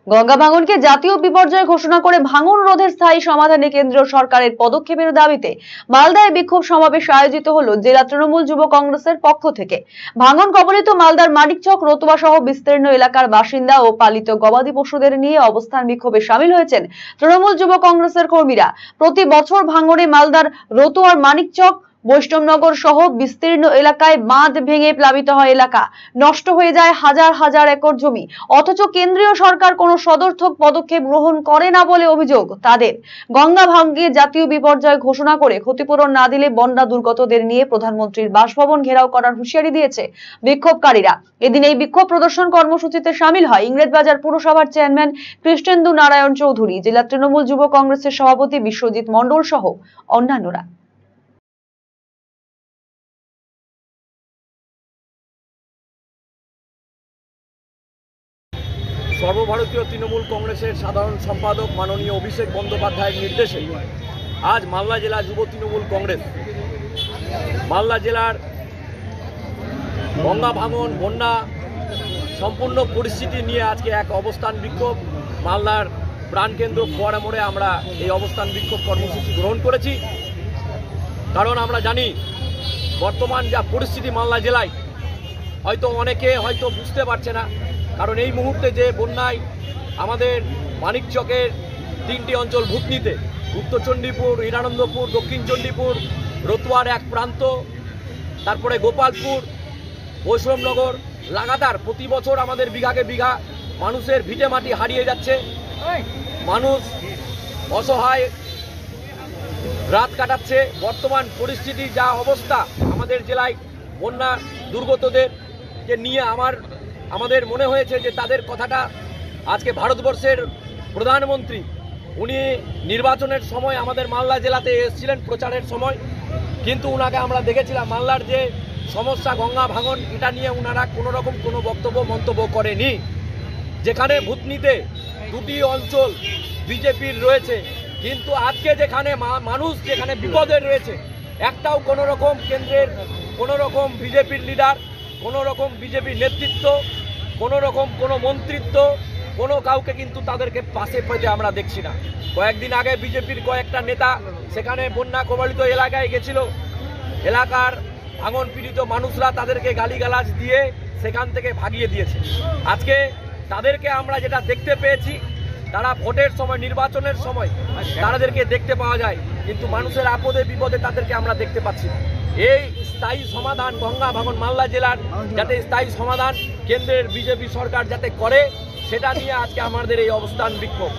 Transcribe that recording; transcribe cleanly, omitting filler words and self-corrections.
গঙ্গা ভাঙনকে জাতীয় বিপর্যয় ঘোষণা করে ভাঙন রোধের স্থায়ী সমাধানে কেন্দ্রীয় সরকারের পদক্ষেপের দাবিতে মালদায় বিক্ষোভ সমাবেশ আয়োজিত হলো জেলা তৃণমূল যুব কংগ্রেসের পক্ষ থেকে। ভাঙন কবলিত মালদার মানিকচক, রতুয়া সহ বিস্তীর্ণ এলাকার বাসিন্দা ও পালিত গবাদি পশুদের নিয়ে অবস্থান বিক্ষোভে সামিল হয়েছেন তৃণমূল যুব কংগ্রেসের কর্মীরা। প্রতি বছর ভাঙনে মালদার রতুয়ার মানিকচক, বৈষ্ণবনগর সহ বিস্তীর্ণ এলাকায় বাঁধ ভেঙে প্লাবিত হয় এলাকা, নষ্ট হয়ে যায় হাজার হাজার একর জমি, অথচ কেন্দ্রীয় সরকার কোনো সদর্থক পদক্ষেপ গ্রহণ করে না বলে অভিযোগ তাদের। গঙ্গা ভাঙনকে জাতীয় বিপর্যয় ঘোষণা করে ক্ষতিপূরণ না দিলে বন্যা দুর্গতদের নিয়ে প্রধানমন্ত্রীর বাসভবন ঘেরাও করার হুঁশিয়ারি দিয়েছে বিক্ষোভকারীরা। এদিন এই বিক্ষোভ প্রদর্শন কর্মসূচিতে সামিল হয় ইংরেজবাজার পুরসভার চেয়ারম্যান কৃষ্ণেন্দু নারায়ণ চৌধুরী, জেলা তৃণমূল যুব কংগ্রেসের সভাপতি বিশ্বজিৎ মণ্ডল সহ অন্যান্যরা। সর্বভারতীয় তৃণমূল কংগ্রেসের সাধারণ সম্পাদক মাননীয় অভিষেক বন্দ্যোপাধ্যায়ের নির্দেশে আজ মালদা জেলা যুব তৃণমূল কংগ্রেস মালদা জেলার গঙ্গা ভাঙন, বন্যা সম্পূর্ণ পরিস্থিতি নিয়ে আজকে এক অবস্থান বিক্ষোভ মালদার প্রাণকেন্দ্র ফোয়ারা মোড়ে আমরা এই অবস্থান বিক্ষোভ কর্মসূচি গ্রহণ করেছি। কারণ আমরা জানি বর্তমান যা পরিস্থিতি মালদা জেলায়, হয়তো অনেকে বুঝতে পারছে না। কারণ এই মুহূর্তে যে বন্যায় আমাদের মানিকচকের 3টি অঞ্চল ভূতনিতে, উত্তর চণ্ডীপুর, হীরানন্দপুর, দক্ষিণ চণ্ডীপুর, রতুয়ার এক প্রান্ত, তারপরে গোপালপুর, বৈষ্ণবনগর, লাগাতার প্রতি বছর আমাদের বিঘাকে বিঘা মানুষের ভিটে মাটি হারিয়ে যাচ্ছে। মানুষ অসহায় রাত কাটাচ্ছে। বর্তমান পরিস্থিতি যা অবস্থা আমাদের জেলায় বন্যা দুর্গতদেরকে নিয়ে আমাদের মনে হয়েছে যে তাদের কথাটা আজকে ভারতবর্ষের প্রধানমন্ত্রী উনি নির্বাচনের সময় আমাদের মালদা জেলাতে এসেছিলেন প্রচারের সময়, কিন্তু ওনাকে আমরা দেখেছিলাম মালদার যে সমস্যা গঙ্গা ভাঙন, এটা নিয়ে ওনারা কোনোরকম কোনো বক্তব্য মন্তব্য করেনি। যেখানে ভূতনিতে 2টি অঞ্চল বিজেপির রয়েছে, কিন্তু আজকে যেখানে মানুষ যেখানে বিপদে রয়েছে, একটাও কোনো রকম কেন্দ্রের কোনো রকম বিজেপির লিডার, কোনো রকম বিজেপির নেতৃত্ব, কোনো রকম কোনো মন্ত্রিত্ব, কোনো কাউকে কিন্তু তাদেরকে পাশে পেতে আমরা দেখছি না। কয়েকদিন আগে বিজেপির কয়েকটা নেতা সেখানে বন্যা কবলিত এলাকায় গেছিল, এলাকার ভাঙন পীড়িত মানুষরা তাদেরকে গালিগালাজ দিয়ে সেখান থেকে ভাগিয়ে দিয়েছে। আজকে তাদেরকে আমরা যেটা দেখতে পেয়েছি, তারা ভোটের সময়, নির্বাচনের সময় তাদেরকে দেখতে পাওয়া যায়, কিন্তু মানুষের আপদে বিপদে তাদেরকে আমরা দেখতে পাচ্ছি না। এই স্থায়ী সমাধান গঙ্গা ভাঙন মালদা জেলার যাতে স্থায়ী সমাধান কেন্দ্রের বিজেপি সরকার যাতে করে, সেটা নিয়ে আজকে আমাদের এই অবস্থান বিক্ষোভ।